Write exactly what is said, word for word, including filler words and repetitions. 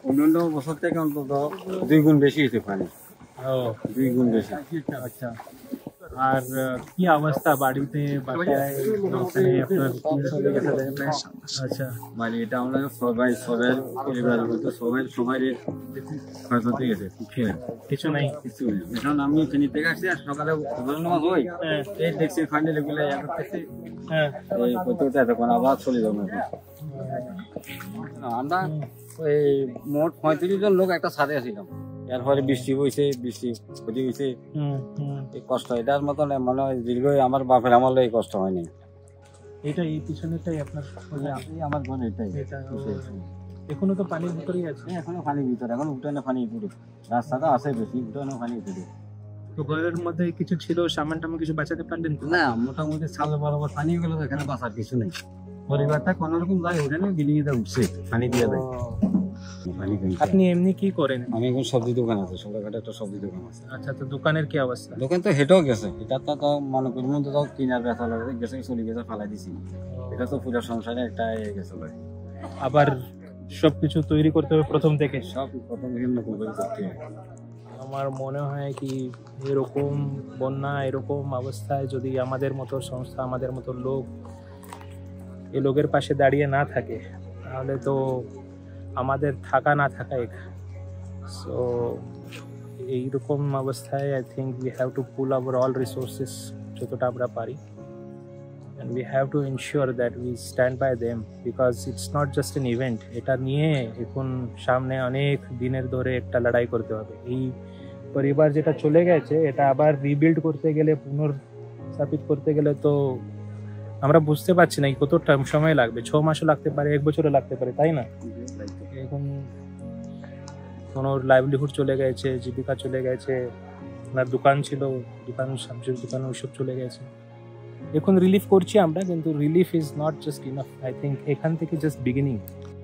অন্যান্য বছর থেকে অন্তত দুই গুণ বেশি হয়েছে পানি। ও দুই গুণ বেশি। আচ্ছা, আর কি অবস্থা বাড়িতে বাসায় ওখানে আপনার? আচ্ছা, মানে এটা আমরা সবাই সবাই পরিবারের মধ্যে সবাই সবাই ক্ষয়ক্ষতি গেছে, কিছু নাই। কিছু নেই। এখন আমি ফেনী থেকে আসছি, আর সকালে নামাজ হই এই দেখছি ফাইনাল এগুলো ইয়া করতেছি, হ্যাঁ এই করতে এতক্ষণ আবার চলে যাবো। আমরা ওই মোট পঁয়ত্রিশ জন লোক একটা ছাদে আসছিলাম, এরপরে বৃষ্টি হয়েছে, বৃষ্টি ক্ষতি হয়েছে, এই কষ্ট এটার মতন মনে হয় দীর্ঘ আমার বাপের আমল এই কষ্ট হয়নি। এটা এই পিছনেটাই আপনার? আমার ঘর এটাই। এখনো তো পানির ভিতরেই আছে? এখনো পানির ভিতরে, এখন উঠানে পানি পুরো, রাস্তাটা আছে বেশি, উঠানে পানি পুরো। তো ঘরের মধ্যে কিছু ছিল, সামান টামান কিছু বাঁচাতে পারলেন? না, মোটামুটি ছাল বরাবর পানি গেল, এখানে বাঁচার কিছু নেই। পরিবারটা কোন রকম যায় ওখানে গিলিয়ে উঠছে, পানি দিয়ে দেয়। আপনি এমনি কি করেন? আমি এখন সবজি দোকান আছে, ছোটখাটো একটা সবজি দোকান আছে। আচ্ছা, তো দোকানের কি অবস্থা? দোকান তো হেঁটেও গেছে, এটা তো তো মনে করি মধ্যে তো কিনার ব্যথা লাগে গেছে, চলে গেছে, ফালাই দিছি। এটা তো পুরো সংসারে একটা গেছে। আবার সবকিছু তৈরি করতে হবে প্রথম থেকে? সব প্রথম থেকে নতুন করে করতে হবে। আমার মনে হয় কি এরকম বন্যা, এরকম অবস্থায় যদি আমাদের মতো সংস্থা, আমাদের মতো লোক এই লোকের পাশে দাঁড়িয়ে না থাকে, তাহলে তো আমাদের থাকা না থাকা এক। সো এইরকম অবস্থায় I think we have to pull our all resources যতটা আমরা পারি, and we have to ensure that we stand by them, because it's not just an event. এটা নিয়ে এখন সামনে অনেক দিনের ধরে একটা লড়াই করতে হবে। এই পরিবার যেটা চলে গেছে, এটা আবার রিবিল্ড করতে গেলে, পুনর্স্থাপিত করতে গেলে তো আমরা বুঝতে পারছি না কত টাইম সময় লাগবে। ছ মাসও লাগতে পারে, এক বছরও লাগতে পারে, তাই না? এখন কোনো লাইভলিহুড চলে গেছে, জীবিকা চলে গেছে, ওনার দোকান ছিল, দোকান সবজির দোকান, ওইসব চলে গেছে। এখন রিলিফ করছি আমরা, কিন্তু relief is not just enough. I think এখান থেকে জাস্ট বিগিনিং।